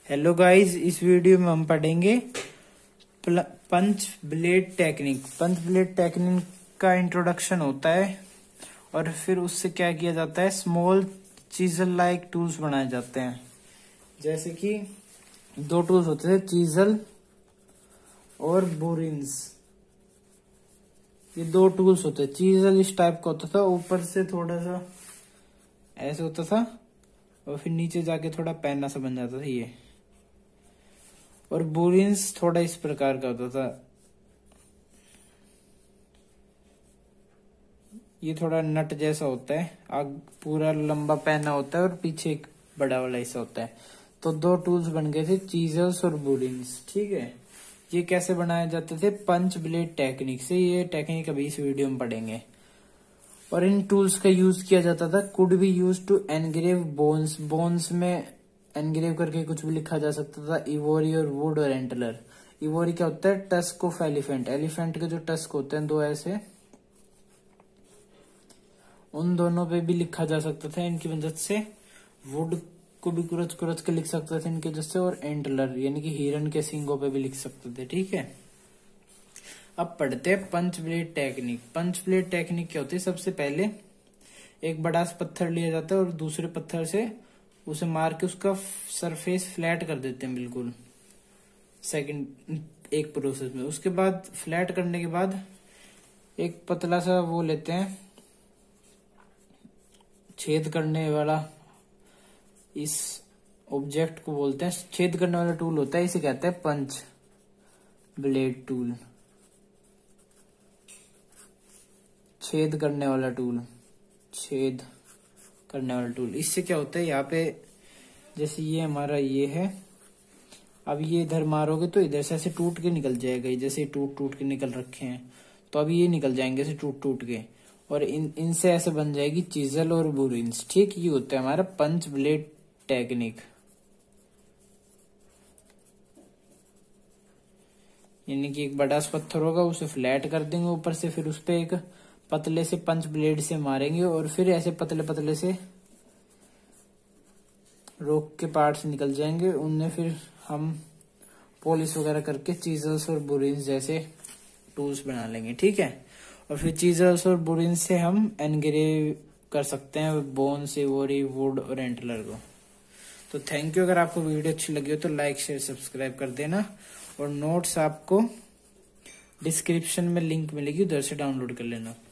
Hello guys, इस video में हम पढ़ेंगे punch blade technique. Punch blade technique का इंट्रोडक्शन होता है और फिर उससे क्या किया जाता है, स्मॉल चीजल लाइक टूल्स बनाए जाते हैं। जैसे कि दो टूल्स होते थे, चीजल और बोरिन्स। ये दो टूल्स होते हैं। चीजल इस टाइप का होता था, ऊपर से थोड़ा सा ऐसे होता था और फिर नीचे जाके थोड़ा पैना सा बन जाता था ये। और बोरिन्स थोड़ा इस प्रकार का होता था, ये थोड़ा नट जैसा होता है, आग पूरा लंबा पैना होता है और पीछे एक बड़ा वाला हिस्सा होता है। तो दो टूल्स बन गए थे, चीजल्स और बोरिन्स। ठीक है, ये कैसे बनाए जाते थे, पंच ब्लेड टेक्निक से। ये टेक्निक अभी इस वीडियो में पढ़ेंगे। और इन टूल्स का यूज किया जाता था, could be used to engrave bones. Bones में एनग्रेव करके कुछ भी लिखा जा सकता था, इवोरी और वुड और एंटलर। इवोरी क्या होता है, टस्क ऑफ एलिफेंट। एलिफेंट के जो टस्क होते हैं दो ऐसे, उन दोनों पे भी लिखा जा सकता था इनकी मदद से। वुड को भी कुरच कुरच के लिख सकते थे इनके जैसे। और एंटलर यानी कि हिरन के सींगों पे भी लिख सकते थे। ठीक है, अब पढ़ते हैं punch blade technique. Punch blade technique क्या होती है, सबसे पहले एक बड़ा सा पत्थर लिया जाता है और दूसरे पत्थर से उसे मार के उसका सरफेस फ्लैट कर देते हैं बिल्कुल, सेकंड एक प्रोसेस में। उसके बाद फ्लैट करने के बाद एक पतला सा वो लेते हैं, छेद करने वाला। इस ऑब्जेक्ट को बोलते हैं, छेद करने वाला टूल होता है, इसे कहते हैं पंच ब्लेड टूल। छेद करने वाला टूल, छेद करने वाला टूल। इससे क्या होता है, यहाँ पे जैसे ये हमारा ये है, अब ये इधर मारोगे तो इधर से ऐसे टूट के निकल जाएगा। जैसे टूट टूट के निकल रखे हैं तो अब ये निकल जाएंगे ऐसे टूट टूट के, और इनसे ऐसे बन जाएगी चीजल और बोरिन्स। ठीक, ये होता है हमारा पंच ब्लेड टेक्निक। यानी कि एक बड़ा सा पत्थर होगा, उसे फ्लैट कर देंगे ऊपर से, फिर उस पर एक पतले से पंच ब्लेड से मारेंगे और फिर ऐसे पतले पतले से रोक के पार्ट्स निकल जाएंगे। उनमें फिर हम पॉलिश वगैरह करके चीजल्स और बोरिन्स जैसे टूल्स बना लेंगे। ठीक है, और फिर चीजल्स और बोरिन्स से हम एनग्रेव कर सकते हैं बोन्स, इवोरी, वुड और एंटलर को। तो थैंक यू। अगर आपको वीडियो अच्छी लगी हो तो लाइक शेयर सब्सक्राइब कर देना। और नोट्स आपको डिस्क्रिप्शन में लिंक मिलेगी, उधर से डाउनलोड कर लेना।